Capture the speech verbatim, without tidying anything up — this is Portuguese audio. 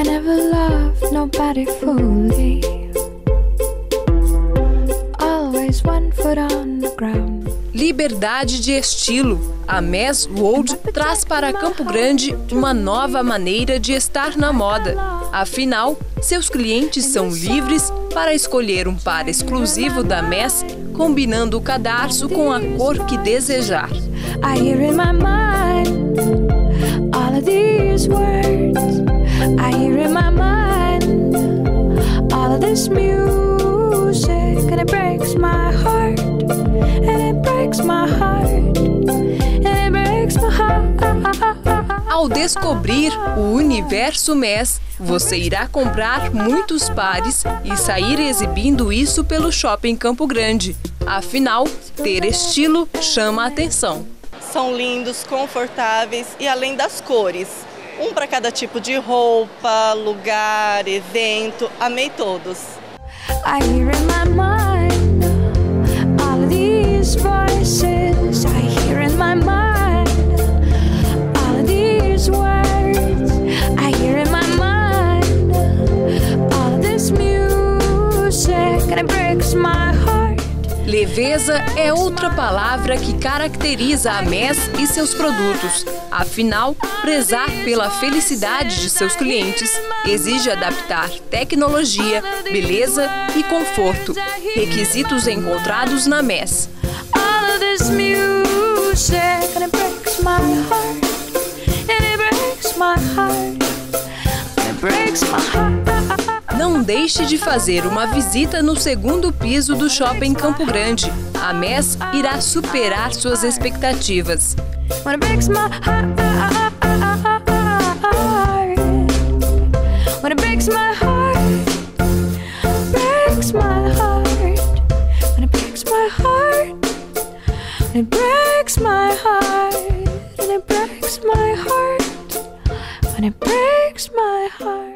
never loved nobody fully. Always one foot on the ground. Liberdade de estilo. A Mess World traz para Campo Grande uma nova maneira de estar na moda. Afinal, seus clientes são livres para escolher um par exclusivo da Mess, combinando o cadarço com a cor que desejar. I hear in my mind all of these words. I hear in my mind all of this music, and it breaks my heart, and it breaks my heart, and it breaks my heart. Ao descobrir o universo Mess, você irá comprar muitos pares e sair exibindo isso pelo shopping Campo Grande. Afinal, ter estilo chama a atenção. São lindos, confortáveis e além das cores. Um para cada tipo de roupa, lugar, evento. Amei todos. I hear in my mind all of these voices. I hear in my mind all of these words. I hear in my mind all of this music, and it breaks my heart. Leveza é outra palavra que caracteriza a Mess e seus produtos. Afinal, prezar pela felicidade de seus clientes exige adaptar tecnologia, beleza e conforto, requisitos encontrados na Mess. Não deixe de fazer uma visita no segundo piso do Shopping Campo Grande. A Mess irá superar suas expectativas. When it breaks my heart, when it breaks my heart, breaks my heart, when it breaks my heart, when it breaks my heart, when it breaks my heart, when it breaks my heart.